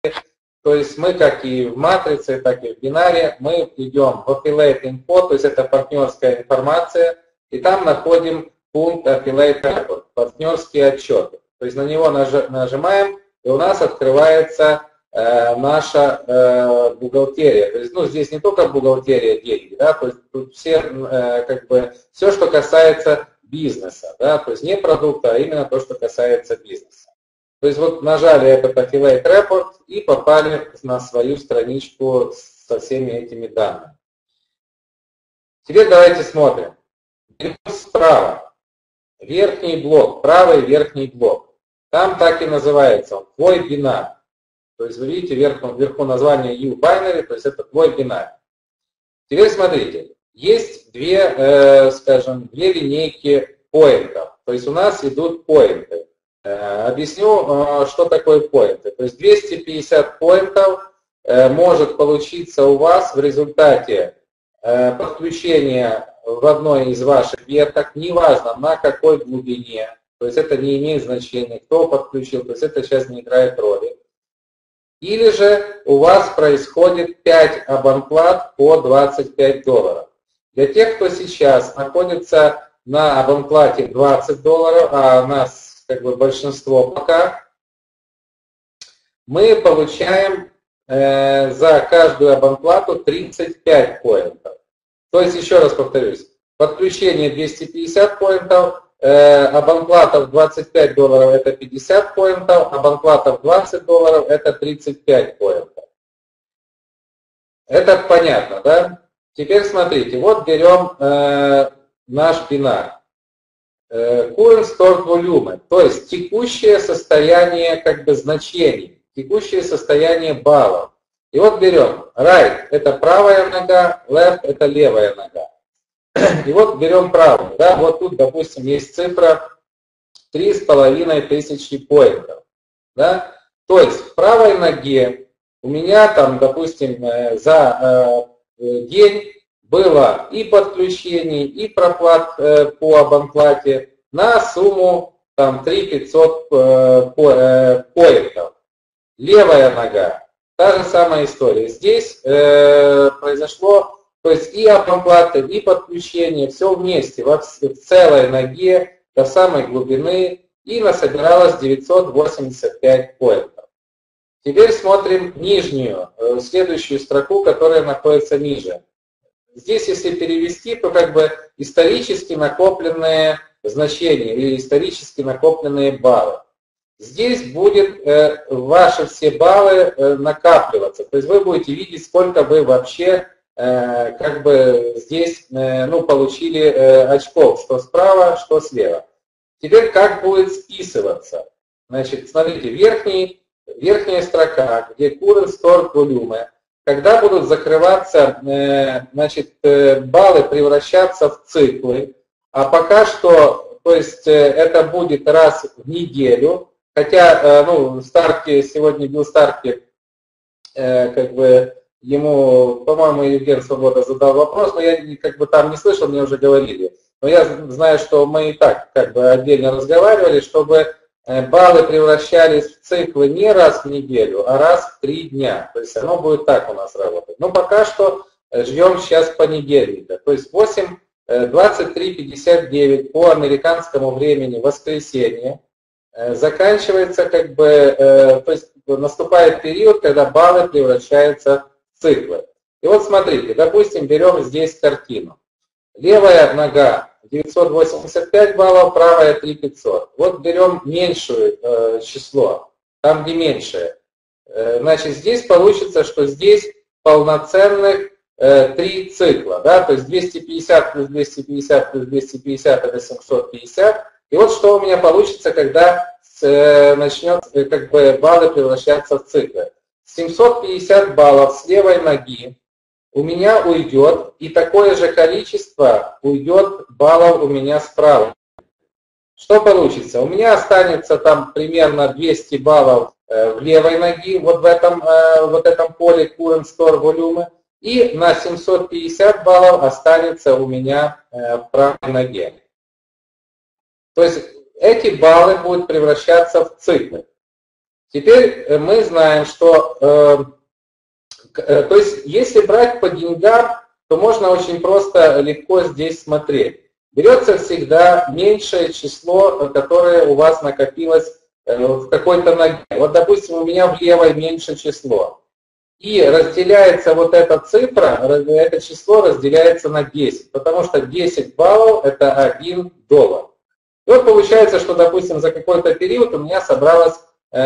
То есть мы, как и в матрице, так и в бинаре, мы идем в Affiliate Info, то есть это партнерская информация, и там находим пункт Affiliate Report, партнерские отчеты. То есть на него нажимаем, и у нас открывается наша бухгалтерия. То есть, ну, здесь не только бухгалтерия деньги, да, то есть тут все, все, что касается бизнеса, да, то есть не продукта, а именно то, что касается бизнеса. То есть вот нажали этот Affiliate Report и попали на свою страничку со всеми этими данными. Теперь давайте смотрим. Берем справа. Верхний блок, правый верхний блок. Там так и называется он, твой бинар. То есть вы видите вверху название U-Binary, то есть это твой бинар. Теперь смотрите, есть две линейки поинтов. То есть у нас идут поинты. Объясню, что такое поинты. То есть 250 поинтов может получиться у вас в результате подключения в одной из ваших веток, неважно на какой глубине, то есть это не имеет значения, кто подключил, то есть это сейчас не играет роли. Или же у вас происходит 5 абонплат по $25. Для тех, кто сейчас находится на абонплате $20, а у нас как бы большинство пока, мы получаем за каждую абонплату 35 поинтов. То есть, еще раз повторюсь, подключение 250 поинтов, абонплата в $25 это 50 поинтов, абонплата в $20 это 35 поинтов. Это понятно, да? Теперь смотрите, вот берем наш бинар. Current Stored Volume, то есть текущее состояние как бы значений, текущее состояние баллов. И вот берем right, это правая нога, left, это левая нога. И вот берем правую, да, вот тут, допустим, есть цифра 3500 поинтов, да. То есть в правой ноге у меня там, допустим, за день было и подключений, и проплат по абонплате на сумму там 3500 поинтов. Левая нога. Та же самая история. Здесь произошло, то есть и абонплаты, и подключение, все вместе, в целой ноге, до самой глубины, и насобиралось 985 поинтов. Теперь смотрим нижнюю, следующую строку, которая находится ниже. Здесь, если перевести, то как бы исторически накопленные значения или исторически накопленные баллы. Здесь будет ваши все баллы накапливаться. То есть вы будете видеть, сколько вы вообще как бы здесь получили очков, что справа, что слева. Теперь как будет списываться? Значит, смотрите, верхняя строка, где Current Stored Volume, когда будут закрываться, баллы превращаться в циклы, а пока что, то есть это будет раз в неделю. Хотя, Старки, сегодня Билл Старки, ему, по-моему, Евген Свобода задал вопрос, но я там не слышал, мне уже говорили. Но я знаю, что мы и так отдельно разговаривали, чтобы баллы превращались в циклы не раз в неделю, а раз в 3 дня. То есть оно будет так у нас работать. Но пока что ждем сейчас понедельника. То есть 23:59 по американскому времени, воскресенье. Заканчивается то есть наступает период, когда баллы превращаются в циклы. И вот смотрите, допустим, берем здесь картину. Левая нога 985 баллов, правая 3500. Вот берем меньшее число, там где меньшее. Значит, здесь получится, что здесь полноценных 3 цикла, да, то есть 250 плюс 250 плюс 250 это 750. И вот что у меня получится, когда начнет баллы превращаться в циклы. 750 баллов с левой ноги у меня уйдет, и такое же количество уйдет баллов у меня справа. Что получится? У меня останется там примерно 200 баллов в левой ноге, вот в этом поле Current Stored Volume, и на 750 баллов останется у меня в правой ноге. То есть эти баллы будут превращаться в циклы. Теперь мы знаем, что, то есть, если брать по деньгам, то можно очень просто, легко здесь смотреть. Берется всегда меньшее число, которое у вас накопилось в какой-то ноге. Вот, допустим, у меня в левой меньше число. И разделяется вот эта цифра, это число разделяется на 10, потому что 10 баллов это $1. И вот получается, что, допустим, за какой-то период у меня собралось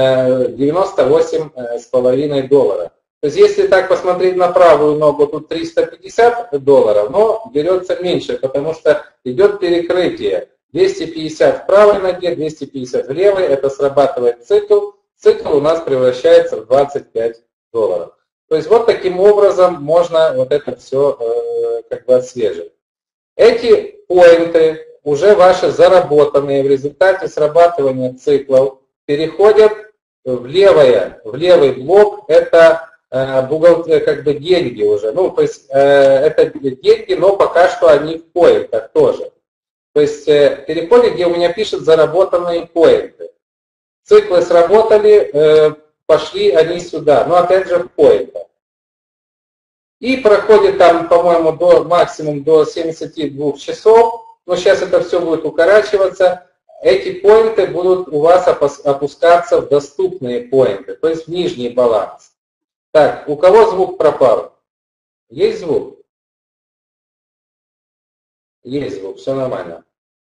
$98,5. То есть, если так посмотреть на правую ногу, тут $350, но берется меньше, потому что идет перекрытие. 250 в правой ноге, 250 в левой, это срабатывает цикл. Цикл у нас превращается в $25. То есть, вот таким образом можно вот это все как бы отслеживать. Эти поинты, уже ваши заработанные в результате срабатывания циклов, переходят в левый блок, это как бы деньги уже. Ну, то есть это деньги, но пока что они в поинтах тоже. То есть переходит, где у меня пишет заработанные поинты. Циклы сработали, пошли они сюда, но опять же в поинтах. И проходит там, по-моему, максимум до 72 часов, но сейчас это все будет укорачиваться. Эти поинты будут у вас опускаться в доступные поинты, то есть в нижний баланс. Так, у кого звук пропал? Есть звук? Есть звук, все нормально.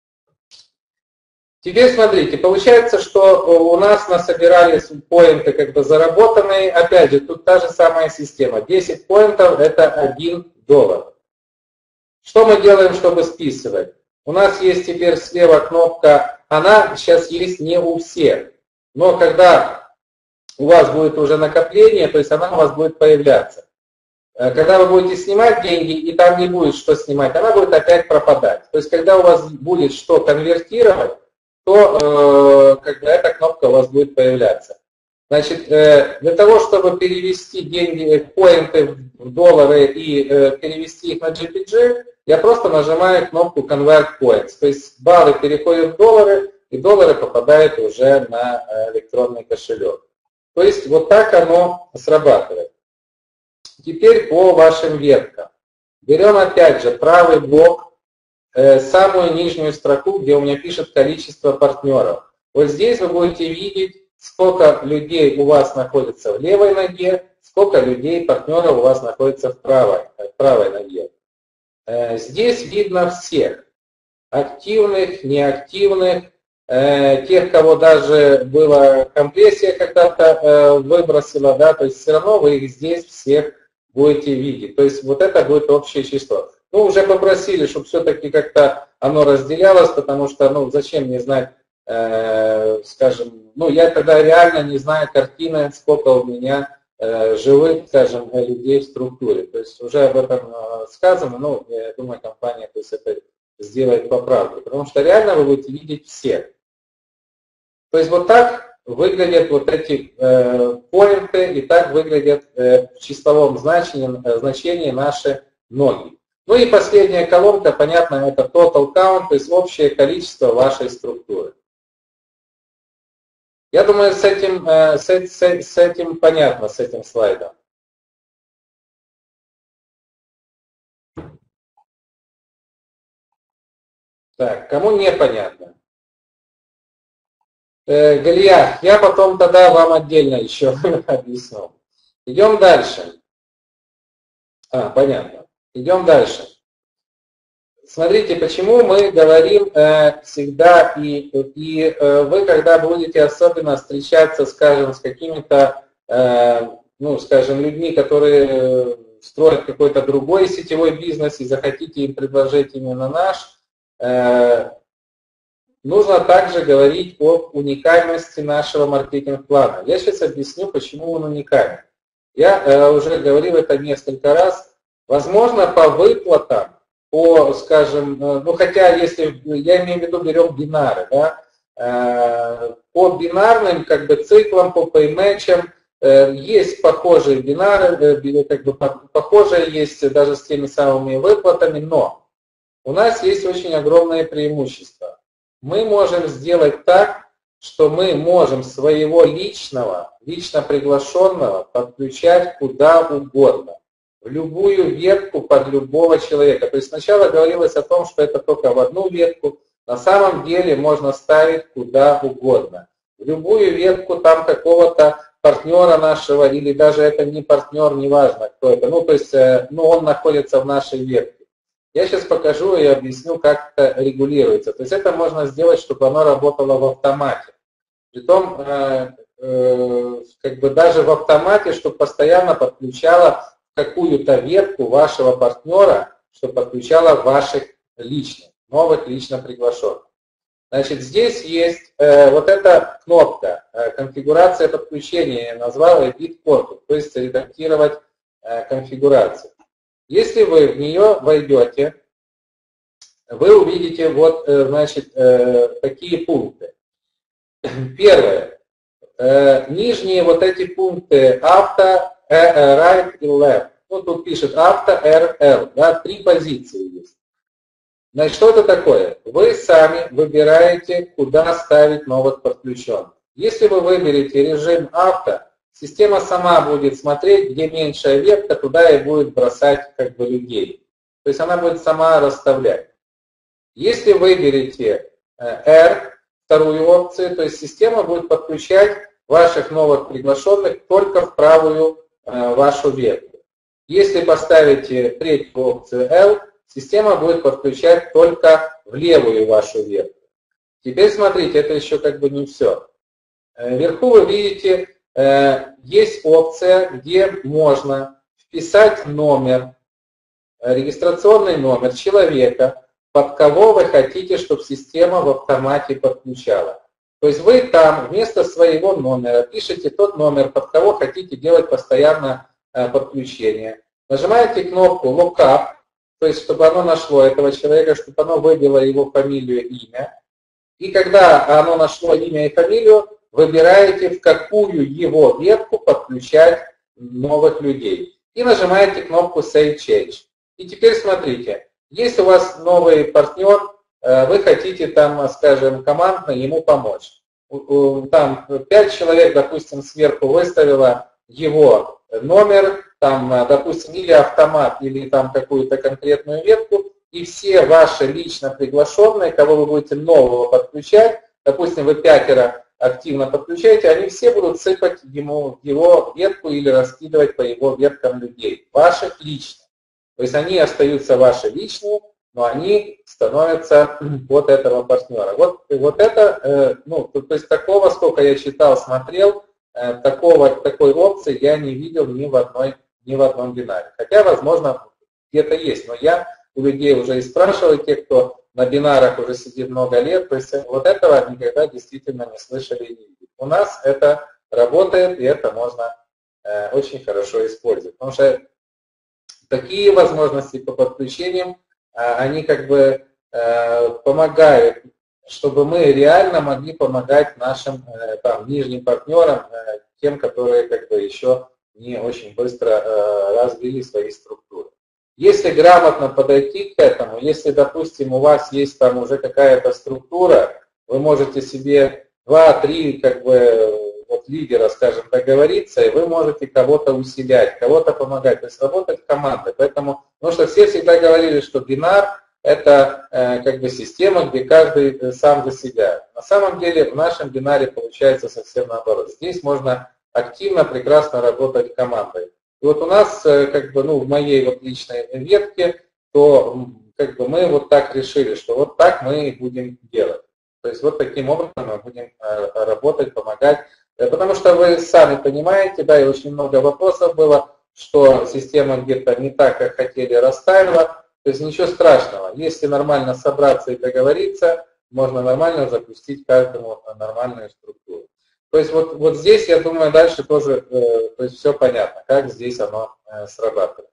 Теперь смотрите, получается, что у нас насобирались поинты как бы заработанные. Опять же, тут та же самая система. 10 поинтов это $1. Что мы делаем, чтобы списывать? У нас есть теперь слева кнопка, она сейчас есть не у всех, но когда у вас будет уже накопление, то есть она у вас будет появляться. Когда вы будете снимать деньги, и там не будет что снимать, она будет опять пропадать. То есть когда у вас будет что конвертировать, то как бы эта кнопка у вас будет появляться. Значит, для того, чтобы перевести деньги, поинты в доллары и перевести их на GPG, я просто нажимаю кнопку Convert Points. То есть баллы переходят в доллары, и доллары попадают уже на электронный кошелек. То есть вот так оно срабатывает. Теперь по вашим веткам. Берем опять же правый блок, самую нижнюю строку, где у меня пишет количество партнеров. Вот здесь вы будете видеть, сколько людей у вас находится в левой ноге, сколько людей, партнеров у вас находится в правой ноге. Здесь видно всех. Активных, неактивных, тех, кого даже была компрессия когда-то выбросила, да, то есть все равно вы их здесь всех будете видеть. То есть вот это будет общее число. Ну, уже попросили, чтобы все-таки как-то оно разделялось, потому что, ну, зачем мне знать, скажем, ну, я тогда реально не знаю картины, сколько у меня живых, скажем, людей в структуре. То есть уже об этом сказано, но я думаю, компания то есть это сделает поправку, потому что реально вы будете видеть всех. То есть вот так выглядят вот эти поинты, и так выглядят в числовом значении наши ноги. Ну и последняя колонка, понятно, это total count, то есть общее количество вашей структуры. Я думаю, с этим понятно, с этим слайдом. Так, кому непонятно? Галия, я потом тогда вам отдельно еще объясню. Идем дальше. Понятно. Идем дальше. Смотрите, почему мы говорим всегда, и вы, когда будете особенно встречаться, скажем, с какими-то, ну, скажем, людьми, которые строят какой-то другой сетевой бизнес и захотите им предложить именно наш, нужно также говорить об уникальности нашего маркетинг-плана. Я сейчас объясню, почему он уникален. Я уже говорил это несколько раз. Возможно, по выплатам, по, скажем, ну хотя если, я имею в виду, берем бинары, да, по бинарным как бы циклам, по пеймэчам, есть похожие бинары, как бы похожие есть даже с теми самыми выплатами, но у нас есть очень огромное преимущество. Мы можем сделать так, что мы можем своего лично приглашенного подключать куда угодно, в любую ветку под любого человека. То есть сначала говорилось о том, что это только в одну ветку, на самом деле можно ставить куда угодно. В любую ветку там какого-то партнера нашего, или даже это не партнер, неважно кто это, ну то есть он находится в нашей ветке. Я сейчас покажу и объясню, как это регулируется. То есть это можно сделать, чтобы оно работало в автомате. Притом, как бы даже в автомате, чтобы постоянно подключало какую-то ветку вашего партнера, чтобы подключала ваших личных, новых лично приглашенных. Значит, здесь есть вот эта кнопка «Конфигурация подключения», я назвал ее «Bit-контур», то есть редактировать конфигурацию. Если вы в нее войдете, вы увидите вот, значит, такие пункты. Первое. Нижние вот эти пункты авто, right и left. Ну, тут пишет авто, RL, да, 3 позиции есть. Значит, что это такое? Вы сами выбираете, куда ставить новых подключенных. Если вы выберете режим авто, система сама будет смотреть, где меньшая ветка, туда и будет бросать как бы людей. То есть она будет сама расставлять. Если выберете R, вторую опцию, то есть система будет подключать ваших новых приглашенных только в правую вашу ветку. Если поставите третью опцию L, система будет подключать только в левую вашу ветку. Теперь смотрите, это еще как бы не все. Вверху вы видите, есть опция, где можно вписать номер, регистрационный номер человека, под кого вы хотите, чтобы система в автомате подключала. То есть вы там вместо своего номера пишете тот номер, под кого хотите делать постоянно подключение. Нажимаете кнопку Lookup, то есть чтобы оно нашло этого человека, чтобы оно выбило его фамилию и имя. И когда оно нашло имя и фамилию, выбираете, в какую его ветку подключать новых людей. И нажимаете кнопку Save Change. И теперь смотрите. Если у вас новый партнер, вы хотите там, скажем, командно ему помочь. Там 5 человек, допустим, сверху выставило его номер, там, допустим, или автомат, или там какую-то конкретную ветку, и все ваши лично приглашенные, кого вы будете нового подключать, допустим, вы 5 активно подключаете, они все будут сыпать ему в его ветку или раскидывать по его веткам людей, ваших личных. То есть они остаются ваши личные, но они становятся вот этого партнера. Вот это, ну, то есть такого, сколько я читал, смотрел, такой опции я не видел ни в одном бинаре. Хотя, возможно, где-то есть, но я у людей уже и спрашивал, те, кто на бинарах уже сидит много лет, то есть вот этого никогда действительно не слышали и не видели. У нас это работает, и это можно очень хорошо использовать. Потому что такие возможности по подключениям, они как бы помогают, чтобы мы реально могли помогать нашим там, нижним партнерам, тем, которые как бы еще не очень быстро развили свои структуры. Если грамотно подойти к этому, если, допустим, у вас есть там уже какая-то структура, вы можете себе 2-3 как бы вот лидера, скажем, договориться, и вы можете кого-то усилять, кого-то помогать, то есть работать командой. Поэтому, потому что все всегда говорили, что бинар это как бы система, где каждый сам за себя. На самом деле в нашем бинаре получается совсем наоборот. Здесь можно активно, прекрасно работать командой. И вот у нас, как бы, ну, в моей вот личной ветке, то как бы мы вот так решили, что вот так мы и будем делать. То есть вот таким образом мы будем работать, помогать. Потому что вы сами понимаете, да, и очень много вопросов было, что система где-то не так, как хотели, расставила. То есть ничего страшного. Если нормально собраться и договориться, можно нормально запустить каждому нормальную структуру. То есть вот здесь, я думаю, дальше тоже то есть все понятно, как здесь оно срабатывает.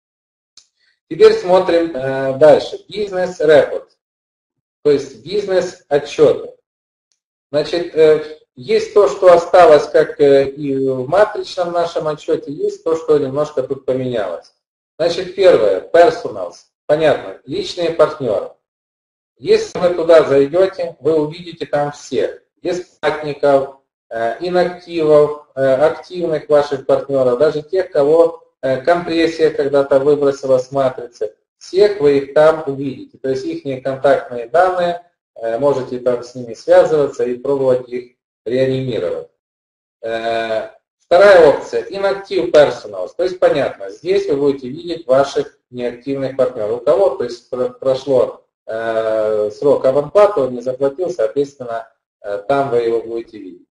Теперь смотрим дальше. Бизнес-репорт. То есть бизнес-отчеты. Значит, есть то, что осталось, как и в матричном нашем отчете, есть то, что немножко тут поменялось. Значит, первое, personals. Понятно, личные партнеры. Если вы туда зайдете, вы увидите там всех. бесплатников, инактивов, активных ваших партнеров, даже тех, кого компрессия когда-то выбросила с матрицы. Всех вы их там увидите. То есть их контактные данные, можете там с ними связываться и пробовать их реанимировать. Вторая опция – Inactive Personals. То есть понятно, здесь вы будете видеть ваших неактивных партнеров. У кого, то есть прошло срок абонплаты, он не заплатил, соответственно, там вы его будете видеть.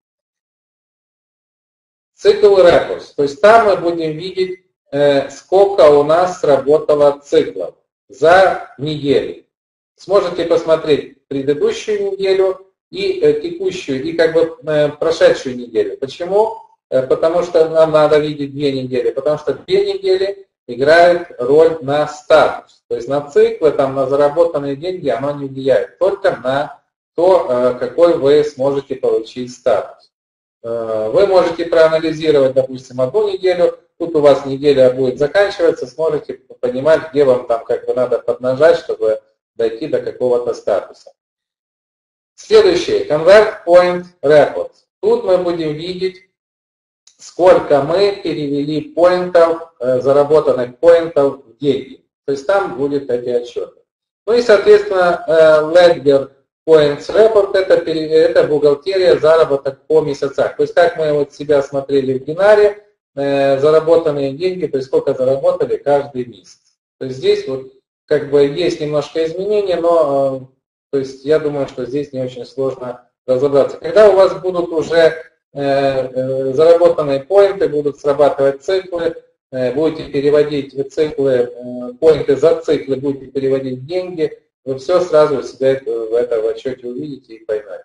Цикл Records. То есть там мы будем видеть, сколько у нас сработало циклов за неделю. Сможете посмотреть предыдущую неделю и текущую, и как бы прошедшую неделю. Почему? Потому что нам надо видеть 2 недели. Потому что 2 недели играют роль на статус. То есть на циклы, там, на заработанные деньги оно не влияет. Только на то, какой вы сможете получить статус. Вы можете проанализировать, допустим, 1 неделю. Тут у вас неделя будет заканчиваться, сможете понимать, где вам там как бы надо поднажать, чтобы дойти до какого-то статуса. Следующее. Convert Point Records. Тут мы будем видеть, сколько мы перевели поинтов, заработанных поинтов в деньги. То есть там будут эти отчеты. Ну и, соответственно, Ledger Points Report это бухгалтерия заработок по месяцам. То есть как мы вот себя смотрели в бинаре, заработанные деньги, то есть сколько заработали каждый месяц. То есть здесь вот как бы есть немножко изменений, но то есть я думаю, что здесь не очень сложно разобраться. Когда у вас будут уже заработанные поинты, будут срабатывать циклы, будете переводить циклы, поинты за циклы, будете переводить деньги, вы все сразу у себя в этом отчете увидите и поймете.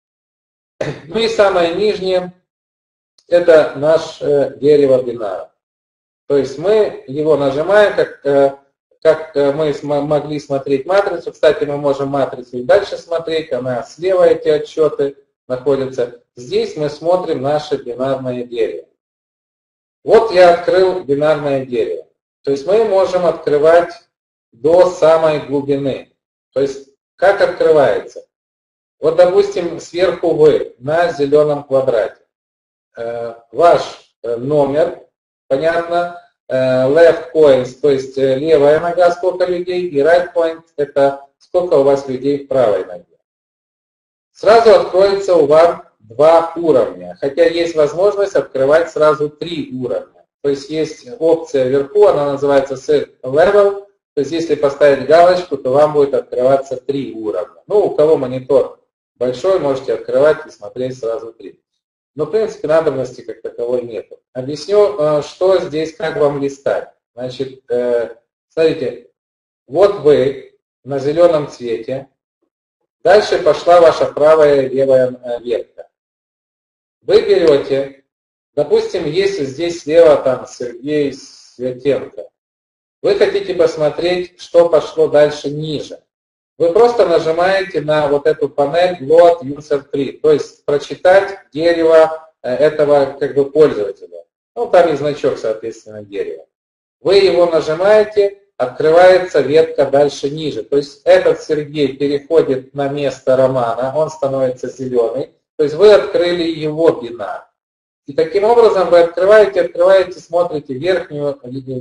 Ну и самое нижнее, это наше дерево бинара. То есть мы его нажимаем, как мы могли смотреть матрицу. Кстати, мы можем матрицу и дальше смотреть, она слева, эти отчеты находятся. Здесь мы смотрим наше бинарное дерево. Вот я открыл бинарное дерево. То есть мы можем открывать до самой глубины. То есть как открывается? Вот, допустим, сверху вы на зеленом квадрате. Ваш номер, понятно, left points, то есть левая нога, сколько людей, и right point, это сколько у вас людей в правой ноге. Сразу откроется у вас 2 уровня, хотя есть возможность открывать сразу 3 уровня. То есть есть опция вверху, она называется Set Level, то есть если поставить галочку, то вам будет открываться 3 уровня. Ну, у кого монитор большой, можете открывать и смотреть сразу 3. Но, в принципе, надобности как таковой нет. Объясню, что здесь, как вам листать. Значит, смотрите, вот вы на зеленом цвете. Дальше пошла ваша правая и левая ветка. Вы берете, допустим, если здесь слева там Сергей Светенко, вы хотите посмотреть, что пошло дальше ниже. Вы просто нажимаете на вот эту панель Load User Tree, то есть прочитать дерево этого как бы пользователя. Ну, там и значок, соответственно, дерева. Вы его нажимаете, открывается ветка дальше ниже. То есть этот Сергей переходит на место Романа, он становится зеленый. То есть вы открыли его бинар. И таким образом вы открываете, смотрите верхнюю,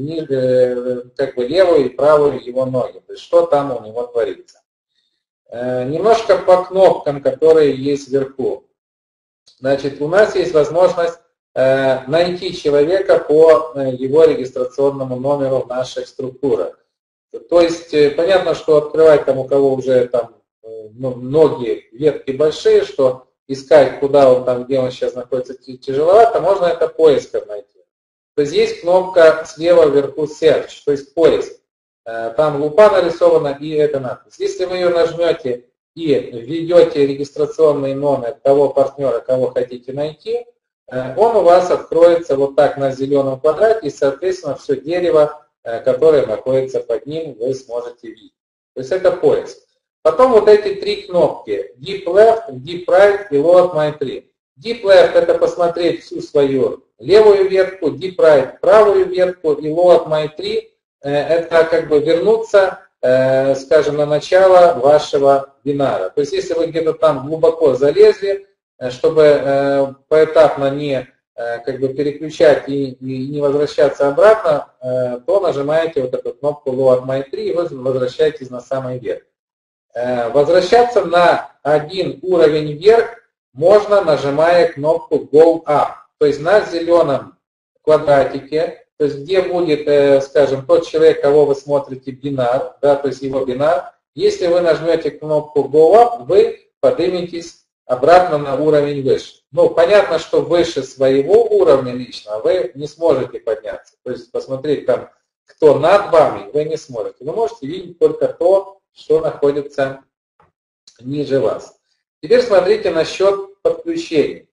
как бы левую и правую его ноги. То есть что там у него творится. Немножко по кнопкам, которые есть вверху. Значит, у нас есть возможность найти человека по его регистрационному номеру в наших структурах. То есть понятно, что открывать там, у кого уже там ноги, ветки большие, что искать, куда он там, где он сейчас находится, тяжеловато, можно это поиском найти. То есть есть кнопка слева вверху Search, то есть поиск. Там лупа нарисована и это надпись. Если вы ее нажмете и введете регистрационный номер того партнера, кого хотите найти, он у вас откроется вот так на зеленом квадрате, и, соответственно, все дерево, которое находится под ним, вы сможете видеть. То есть это поиск. Потом вот эти 3 кнопки Deep Left, Deep Right и Load My Tree. Deep Left это посмотреть всю свою левую ветку, Deep Right правую ветку и Load My Tree это как бы вернуться, скажем, на начало вашего бинара. То есть если вы где-то там глубоко залезли, чтобы поэтапно не как бы переключать и не возвращаться обратно, то нажимаете вот эту кнопку Lower My Tree и вы возвращаетесь на самый верх. Возвращаться на один уровень вверх можно, нажимая кнопку Go Up. То есть на зеленом квадратике, то есть где будет, скажем, тот человек, кого вы смотрите, бинар, да, то есть его бинар, если вы нажмете кнопку Go Up, вы подниметесь обратно на уровень выше. Ну, понятно, что выше своего уровня лично вы не сможете подняться. То есть посмотреть там, кто над вами, вы не сможете. Вы можете видеть только то, что находится ниже вас. Теперь смотрите насчет подключений.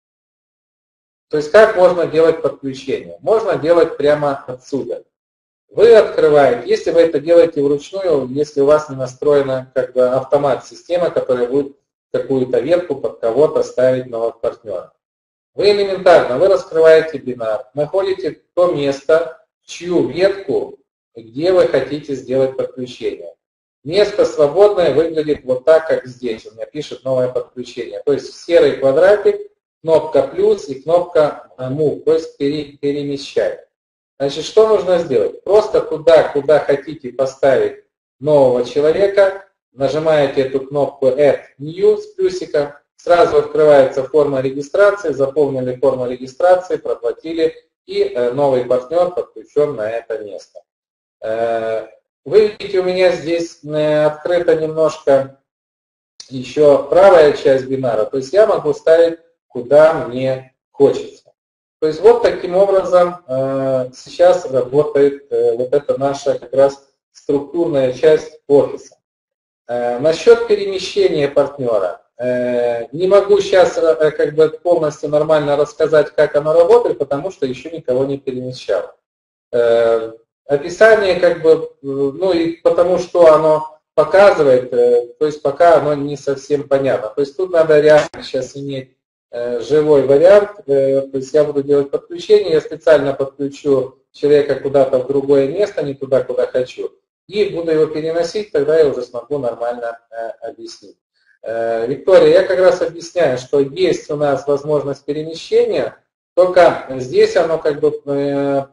То есть как можно делать подключение? Можно делать прямо отсюда. Вы открываете, если вы это делаете вручную, если у вас не настроена как бы автомат-система, которая будет какую-то ветку под кого-то ставить нового партнера. Вы элементарно, вы раскрываете бинар, находите то место, чью ветку, где вы хотите сделать подключение. Место свободное выглядит вот так, как здесь. У меня пишет новое подключение. То есть серый квадратик, кнопка плюс и кнопка move, то есть перемещать. Значит, что нужно сделать? Просто туда, куда хотите поставить нового человека, нажимаете эту кнопку Add New с плюсиком, сразу открывается форма регистрации, заполнили форму регистрации, проплатили, и новый партнер подключен на это место. Вы видите, у меня здесь открыта немножко еще правая часть бинара, то есть я могу ставить куда мне хочется. То есть вот таким образом сейчас работает вот эта наша как раз структурная часть офиса. Насчет перемещения партнера. Не могу сейчас как бы полностью нормально рассказать, как оно работает, потому что еще никого не перемещал. Описание как бы, ну и потому что оно показывает, то есть пока оно не совсем понятно. То есть тут надо реально сейчас иметь живой вариант, то есть я буду делать подключение, я специально подключу человека куда-то в другое место, не туда, куда хочу, и буду его переносить, тогда я уже смогу нормально объяснить. Виктория, я как раз объясняю, что есть у нас возможность перемещения, только здесь оно как бы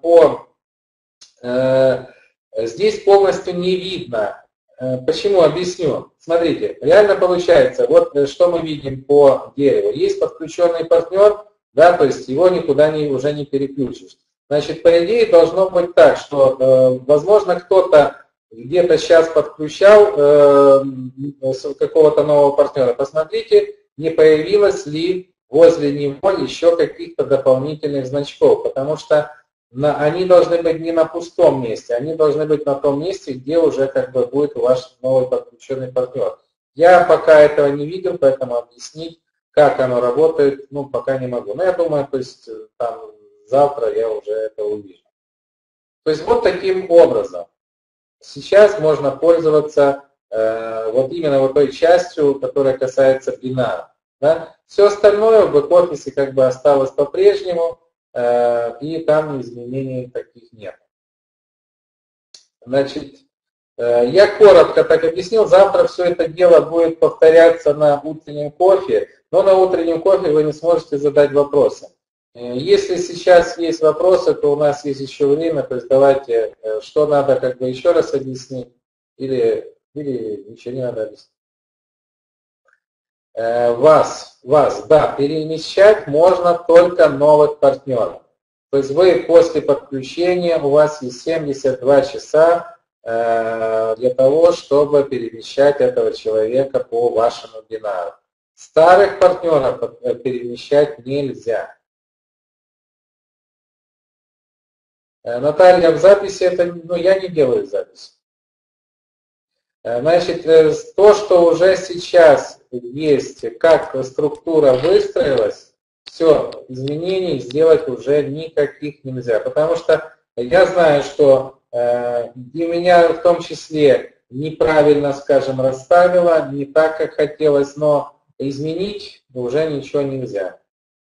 здесь полностью не видно. Почему? Объясню. Смотрите, реально получается, вот что мы видим по дереву. Есть подключенный партнер, да, то есть его никуда уже не переключишь. Значит, по идее должно быть так, что, возможно, кто-то где-то сейчас подключал какого-то нового партнера. Посмотрите, не появилось ли возле него еще каких-то дополнительных значков, потому что они должны быть не на пустом месте, они должны быть на том месте, где уже как бы будет ваш новый подключенный партнер. Я пока этого не видел, поэтому объяснить, как оно работает, ну, пока не могу. Но я думаю, то есть там завтра я уже это увижу. То есть вот таким образом сейчас можно пользоваться вот именно вот той частью, которая касается бинара. Да? Все остальное в бэк-офисе как бы осталось по-прежнему, и там изменений таких нет. Значит, я коротко так объяснил, завтра все это дело будет повторяться на утреннем кофе, но на утреннем кофе вы не сможете задать вопросы. Если сейчас есть вопросы, то у нас есть еще время, то есть давайте, что надо как бы еще раз объяснить, или ничего не надо объяснить. Вас, да, перемещать можно только новых партнеров. То есть вы после подключения, у вас есть 72 часа для того, чтобы перемещать этого человека по вашему бинару. Старых партнеров перемещать нельзя. Наталья, в записи это, ну, я не делаю запись. Значит, то, что уже сейчас есть, как структура выстроилась, все, изменений сделать уже никаких нельзя. Потому что я знаю, что и меня в том числе неправильно, скажем, расставила, не так, как хотелось, но изменить уже ничего нельзя.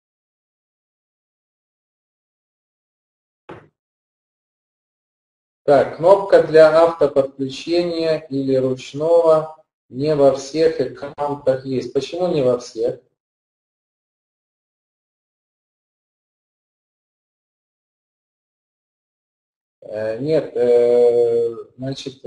Так, кнопка для автоподключения или ручного не во всех аккаунтах есть. Почему не во всех? Нет, значит,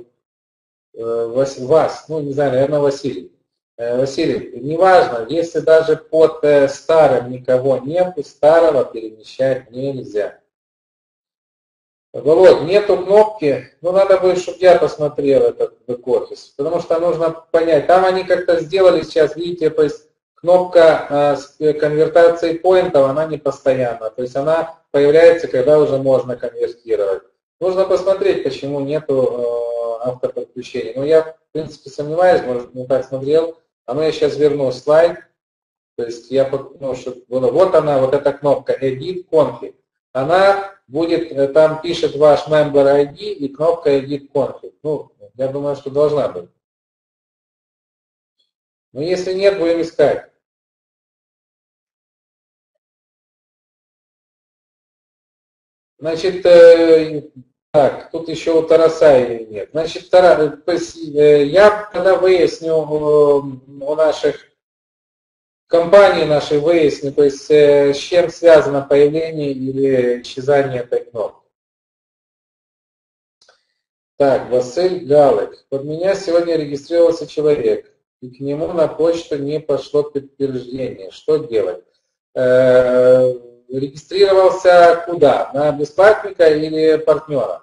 вас, ну не знаю, наверное, Василий. Василий, неважно, если даже под старым никого нет, старого перемещать нельзя. Володь, нету кнопки, ну надо будет, чтобы я посмотрел этот бэк-офис, потому что нужно понять, там они как-то сделали сейчас, видите, то есть кнопка с конвертацией поинтов, она не постоянна, то есть она появляется, когда уже можно конвертировать. Нужно посмотреть, почему нету автоподключения. Но я, в принципе, сомневаюсь, может, не так смотрел. А ну я сейчас верну слайд. То есть я, ну, чтобы было, вот она, вот эта кнопка Edit Config. Она будет, там пишет ваш Member ID и кнопка Edit Config. Ну, я думаю, что должна быть. Но если нет, будем искать. Значит, так, тут еще у Тараса ее нет. Значит, то есть, я когда выясню у наших компании нашей выясню, то есть с чем связано появление или исчезание этой кнопки. Так, Василь Галык. Под меня сегодня регистрировался человек, и к нему на почту не пошло подтверждение. Что делать? Регистрировался куда? На бесплатника или партнера?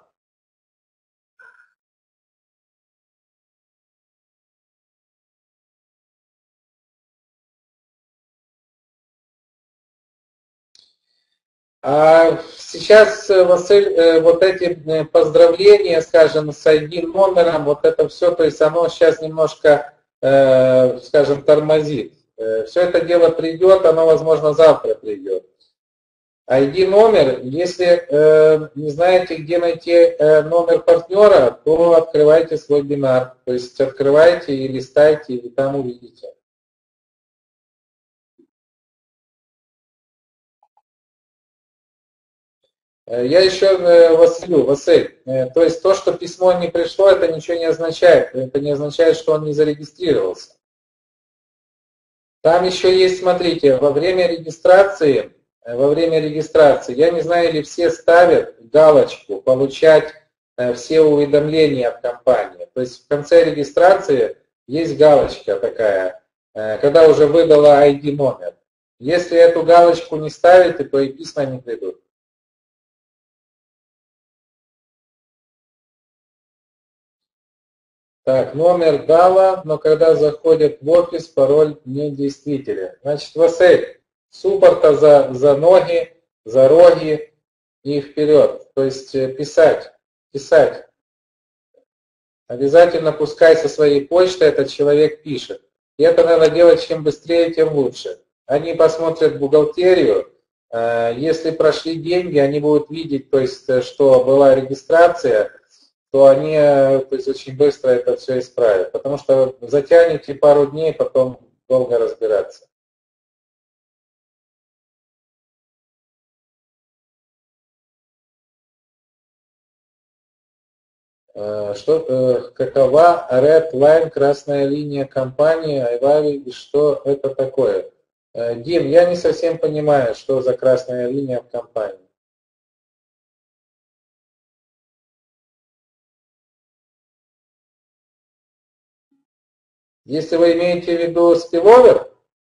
А сейчас, Василь, вот эти поздравления, скажем, с ID-номером, вот это все, то есть оно сейчас немножко, скажем, тормозит. Все это дело придет, оно, возможно, завтра придет. ID-номер, если не знаете, где найти номер партнера, то открывайте свой бинар. То есть открывайте и листайте, и там увидите. Я еще Василь, то есть то, что письмо не пришло, это ничего не означает. Это не означает, что он не зарегистрировался. Там еще есть, смотрите, во время регистрации, я не знаю, или все ставят галочку «Получать все уведомления от компании». То есть в конце регистрации есть галочка такая, когда уже выдала ID номер. Если эту галочку не ставите, то и письма не придут. Так, номер дала, но когда заходят в офис, пароль недействителен. Значит, Василь, суппорта за ноги, за роги и вперед. То есть писать. Обязательно пускай со своей почты этот человек пишет. И это надо делать чем быстрее, тем лучше. Они посмотрят бухгалтерию, если прошли деньги, они будут видеть, то есть, что была регистрация, то они, то есть, очень быстро это все исправят. Потому что затянете пару дней, потом долго разбираться. Какова Red Line, красная линия компании Айвари и что это такое? Дим, я не совсем понимаю, что за красная линия в компании. Если вы имеете в виду спиловер,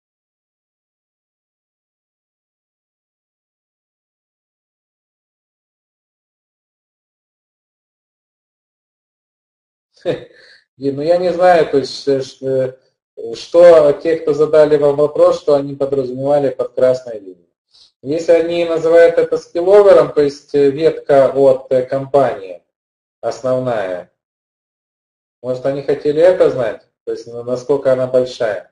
Дим, ну я не знаю, то есть, что те, кто задали вам вопрос, что они подразумевали под красной линией. Если они называют это спиловером, то есть ветка от компании основная, может они хотели это знать, то есть насколько она большая.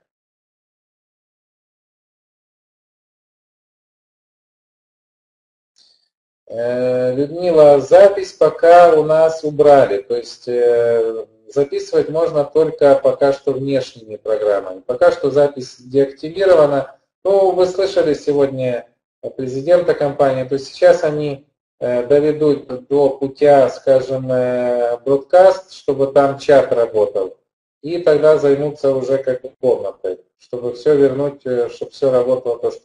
Людмила, запись пока у нас убрали, то есть записывать можно только пока что внешними программами. Пока что запись деактивирована. Ну, вы слышали сегодня президента компании, то есть сейчас они доведут до путя, скажем, бродкаст, чтобы там чат работал, и тогда займутся уже как бы комнатой, чтобы все вернуть, чтобы все работало то, что было.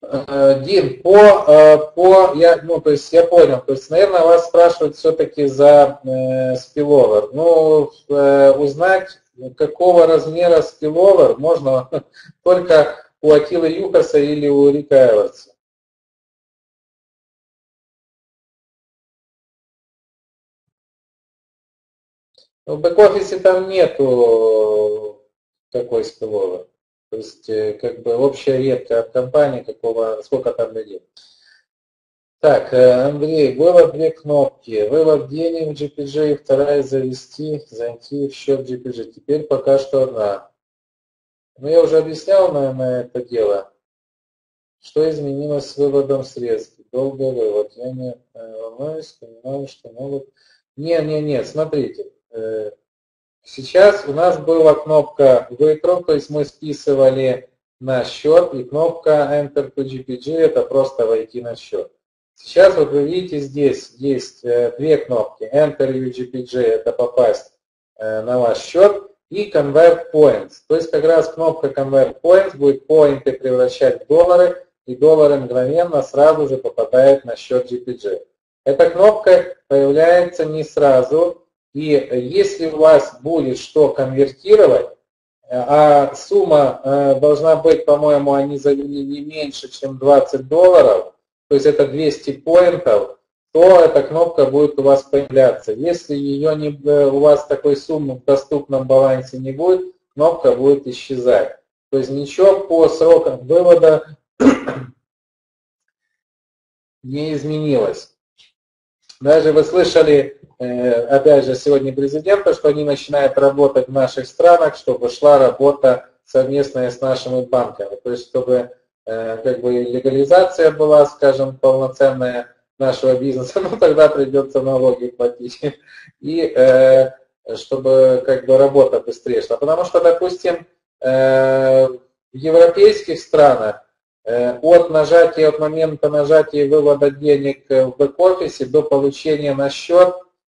Дим, то есть я понял, то есть, наверное, вас спрашивают все-таки за спиловер. Ну, узнать, какого размера спиловер, можно только у Атилы Юхаса или у Рика Эвертса. В бэк-офисе там нету такой спиловер. То есть, как бы общая ветка от компании, сколько там людей. Так, Андрей, было две кнопки. Вывод денег в GPG и вторая зайти в счет GPG. Теперь пока что одна. Ну, я уже объяснял, наверное, это дело. Что изменилось с выводом средств? Долгий вывод. Я не волнуюсь, понимаю, что могут... Не, смотрите. Сейчас у нас была кнопка withdraw, то есть мы списывали на счет, и кнопка Enter to GPG это просто войти на счет. Сейчас вот вы видите, здесь есть две кнопки. Enter UGPG это попасть на ваш счет, и Convert Points. То есть как раз кнопка Convert Points будет поинты превращать в доллары, и доллары мгновенно сразу же попадают на счет GPG. Эта кнопка появляется не сразу. И если у вас будет что конвертировать, а сумма должна быть, по-моему, они завели не меньше, чем $20, то есть это 200 поинтов, то эта кнопка будет у вас появляться. Если у вас такой суммы в доступном балансе не будет, кнопка будет исчезать. То есть ничего по срокам вывода не изменилось. Даже вы слышали, опять же, сегодня президента, что они начинают работать в наших странах, чтобы шла работа совместная с нашими банками. То есть, чтобы как бы легализация была, скажем, полноценная нашего бизнеса, ну тогда придется налоги платить. И чтобы как бы работа быстрее шла. Потому что, допустим, в европейских странах от момента нажатия и вывода денег в бэк-офисе до получения на счет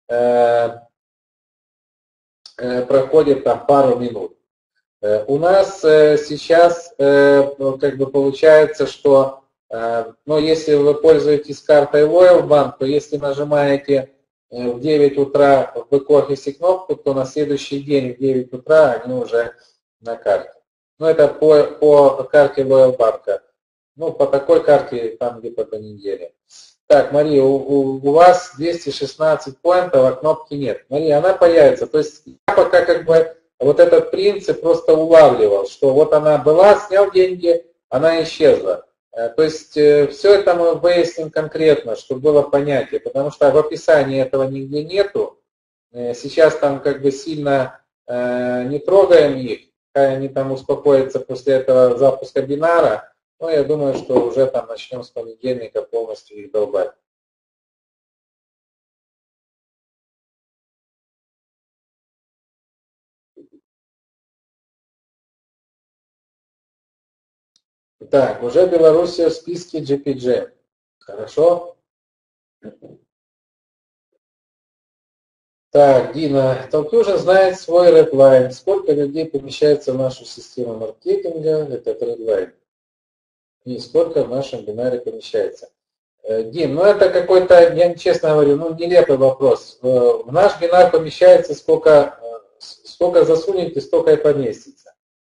проходит там пару минут. У нас сейчас как бы получается, что если вы пользуетесь картой Loyal Bank, то если нажимаете в 9 утра в бэк-офисе кнопку, то на следующий день в 9 утра они уже на карте. Но это по карте Loyal Bank. Ну, по такой карте там где-то до недели. Так, Мария, у вас 216 поинтов, а кнопки нет. Мария, она появится. То есть я пока как бы вот этот принцип просто улавливал, что вот она была, снял деньги, она исчезла. То есть все это мы выясним конкретно, чтобы было понятие, потому что в описании этого нигде нету. Сейчас там как бы сильно не трогаем их, они там успокоятся после этого запуска бинара. Ну, я думаю, что уже там начнем с понедельника полностью их долбать. Так, уже Белоруссия в списке GPG. Хорошо. Так, Дина, Толкюжин знает свой редлайн. Сколько людей помещается в нашу систему маркетинга? Этот редлайн. И сколько в нашем бинаре помещается? Дим, ну это какой-то, я честно говорю, нелепый вопрос. В наш бинар помещается сколько засунете, столько и поместится.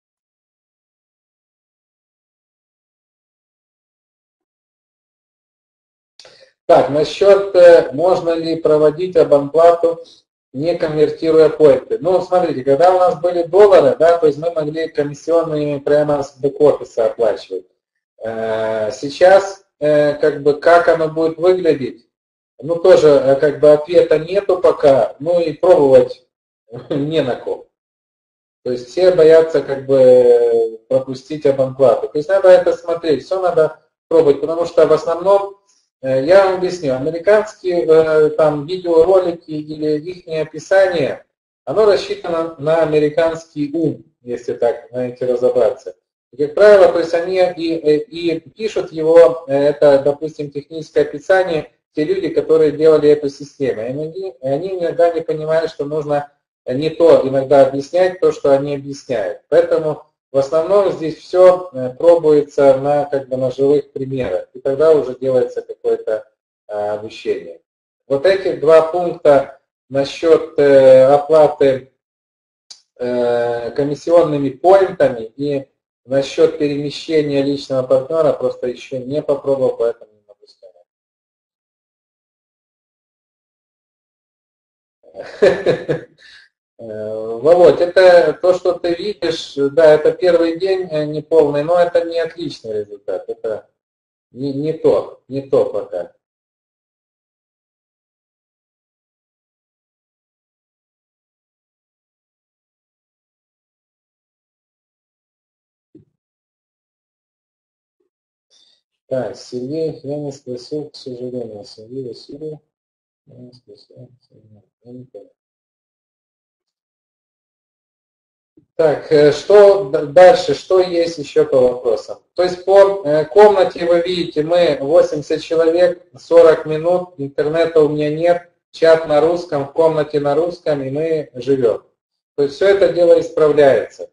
Так, насчет, можно ли проводить абонплату, не конвертируя поинты. Ну, смотрите, когда у нас были доллары, да, то есть мы могли комиссионными прямо с бэк-офиса оплачивать. Сейчас, как бы, как оно будет выглядеть, ну, тоже, как бы, ответа нету пока, ну, и пробовать не на ком. То есть все боятся, как бы, пропустить абонплату. То есть надо это смотреть, все надо пробовать, потому что в основном, я вам объясню, американские там видеоролики или их описание, оно рассчитано на американский ум, если так, знаете, разобраться. И, как правило, то есть они и пишут его, это, допустим, техническое описание, те люди, которые делали эту систему. И они иногда не понимают, что нужно не то иногда объяснять, то, что они объясняют. Поэтому в основном здесь все пробуется на живых примерах, и тогда уже делается какое-то обучение. Вот эти два пункта насчет оплаты комиссионными поинтами и насчет перемещения личного партнера просто еще не попробовал, поэтому не могу сказать. Володь, это то, что ты видишь, да, это первый день неполный, но это не отличный результат, это не то пока. Так, Сергей, я не спросил, к сожалению, Сергей Васильев, я не спросил, я не понял. Так, что дальше, что есть еще по вопросам? То есть по комнате вы видите, мы 80 человек, 40 минут, интернета у меня нет, чат на русском, в комнате на русском, и мы живем. То есть все это дело исправляется.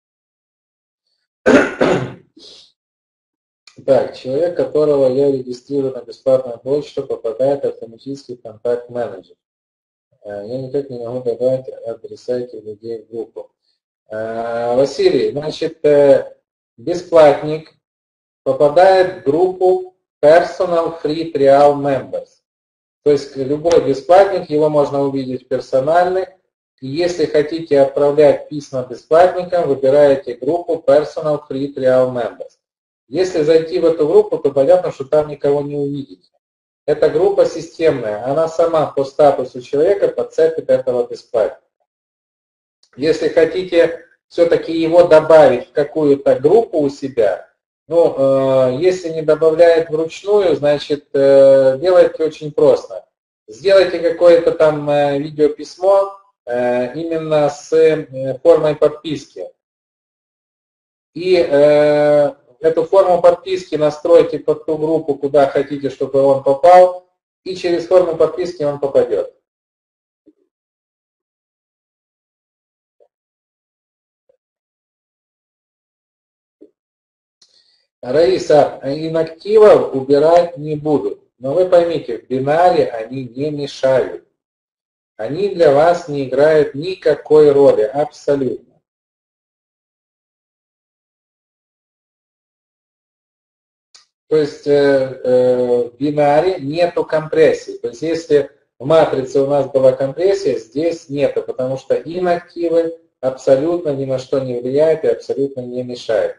Так, человек, которого я регистрирую на бесплатную почту, попадает автоматически в контакт-менеджер. Я никак не могу добавить адреса этих людей в группу. Василий, значит, бесплатник попадает в группу Personal Free Trial Members. То есть любой бесплатник, его можно увидеть в персональных. И если хотите отправлять письма бесплатникам, выбираете группу Personal Free Trial Members. Если зайти в эту группу, то понятно, что там никого не увидите. Эта группа системная, она сама по статусу человека подцепит этого бесплатника. Если хотите все-таки его добавить в какую-то группу у себя, если не добавляет вручную, значит, делайте очень просто. Сделайте какое-то там видеописьмо именно с формой подписки. И эту форму подписки настройте под ту группу, куда хотите, чтобы он попал, и через форму подписки он попадет. Раиса, инактивов убирать не буду. Но вы поймите, в бинаре они не мешают. Они для вас не играют никакой роли, абсолютно. То есть в бинаре нету компрессии. То есть если в матрице у нас была компрессия, здесь нету, потому что инактивы абсолютно ни на что не влияют и абсолютно не мешают.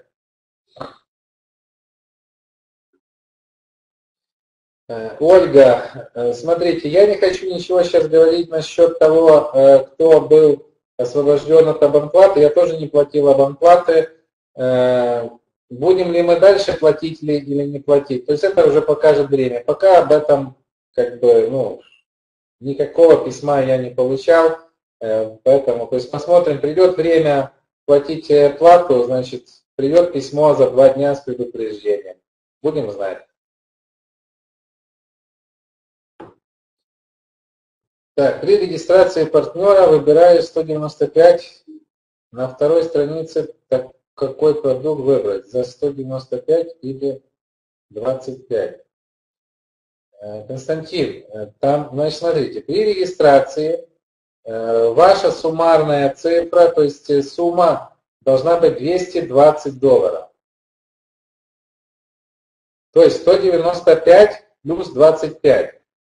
Ольга, смотрите, я не хочу ничего сейчас говорить насчет того, кто был освобожден от абонплаты. Я тоже не платил абонплаты. Будем ли мы дальше платить или не платить? То есть это уже покажет время. Пока об этом никакого письма я не получал. Поэтому, то есть посмотрим, придет время платить плату, значит, придет письмо за 2 дня с предупреждением. Будем знать. Так, при регистрации партнера выбираю 195. На второй странице какой продукт выбрать? За 195 или 25? Константин, там, значит, смотрите, при регистрации ваша суммарная цифра, то есть сумма должна быть $220. То есть 195 плюс 25.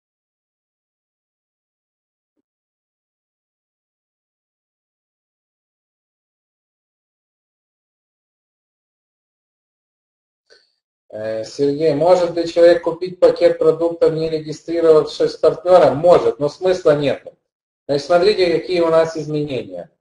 Сергей, может ли человек купить пакет продуктов, не регистрировавшись с партнером? Может, но смысла нет. Значит, смотрите, какие у нас изменения.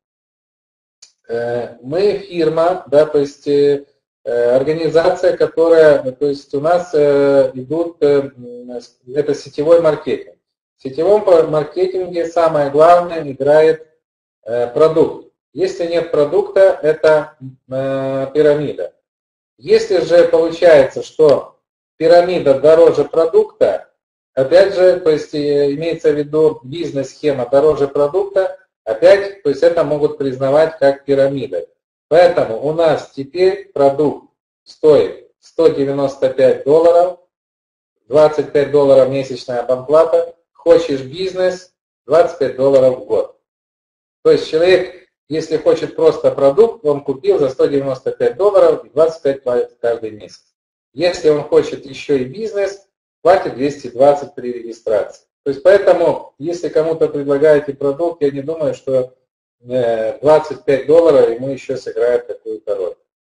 Мы фирма, да, то есть организация, которая, то есть у нас идут, это сетевой маркетинг. В сетевом маркетинге самое главное играет продукт. Если нет продукта, это пирамида. Если же получается, что пирамида дороже продукта, опять же, то есть имеется в виду бизнес-схема дороже продукта, опять, то есть это могут признавать как пирамида. Поэтому у нас теперь продукт стоит $195, $25 месячная абонплата. Хочешь бизнес, $25 в год. То есть человек, если хочет просто продукт, он купил за $195 и 25 платит каждый месяц. Если он хочет еще и бизнес, платит 220 при регистрации. То есть поэтому, если кому-то предлагаете продукт, я не думаю, что $25 ему еще сыграет какую-то роль.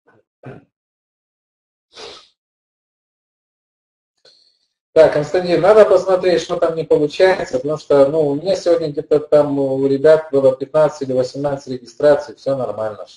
Так, Константин, надо посмотреть, что там не получается, потому что у меня сегодня где-то там у ребят было 15 или 18 регистраций, все нормально.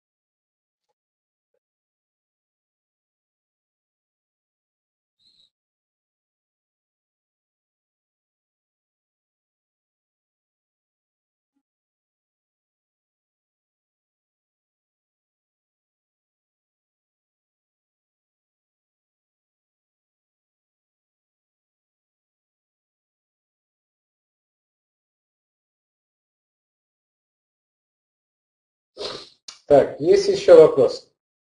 Так, есть еще вопросы?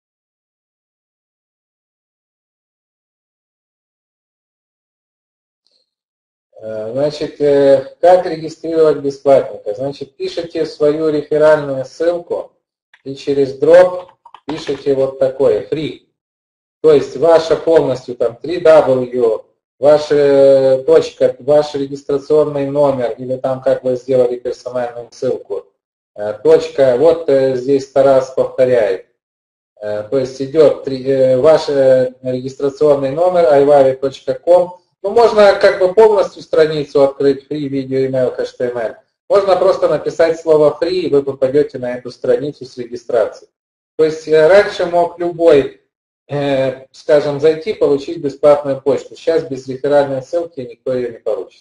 Значит, как регистрировать бесплатника? Значит, пишите свою реферальную ссылку и через дроп пишите вот такое, free. То есть ваша полностью там 3W, ваша точка, ваш регистрационный номер, или там как вы сделали персональную ссылку, точка, вот здесь Тарас повторяет. То есть идет ваш регистрационный номер ivavi.com. Можно как бы полностью страницу открыть free video email HTML. Можно просто написать слово free, и вы попадете на эту страницу с регистрацией. То есть раньше мог любой, скажем, зайти, получить бесплатную почту. Сейчас без реферальной ссылки никто ее не получит.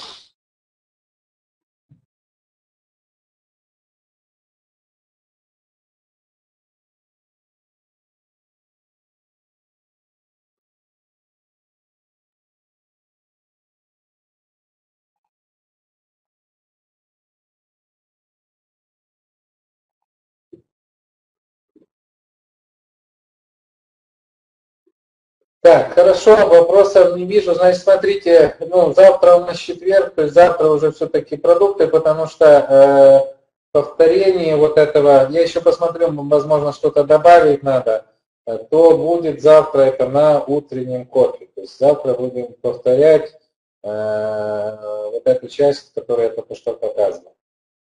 Так, хорошо, вопросов не вижу. Значит, смотрите, завтра у нас четверг, то есть завтра уже все-таки продукты, потому что повторение вот этого, я еще посмотрю, возможно, что-то добавить надо, то будет завтра это на утреннем кофе. То есть завтра будем повторять вот эту часть, которую я только что показывал.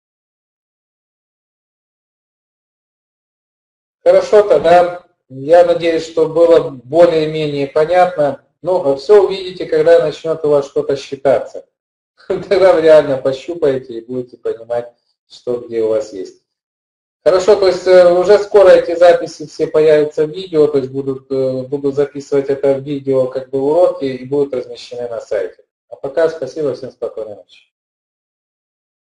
Хорошо, тогда я надеюсь, что было более-менее понятно. Все увидите, когда начнет у вас что-то считаться. Тогда вы реально пощупаете и будете понимать, что где у вас есть. Хорошо, то есть уже скоро эти записи все появятся в видео, то есть буду записывать это в видео как бы уроки и будут размещены на сайте. А пока спасибо, всем спокойной ночи.